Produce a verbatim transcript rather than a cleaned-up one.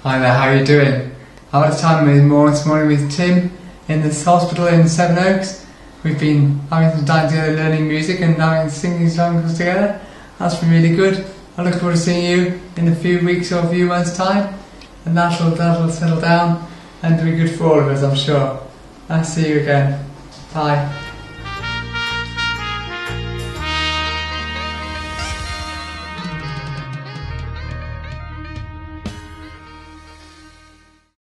Hi there, how are you doing? I had a time with more this morning with Tim in this hospital in Seven Oaks. We've been having some time together learning music and having singing songs together. That's been really good. I look forward to seeing you in a few weeks or a few months' time, and that'll, that'll settle down and be good for all of us, I'm sure. I'll see you again. Bye.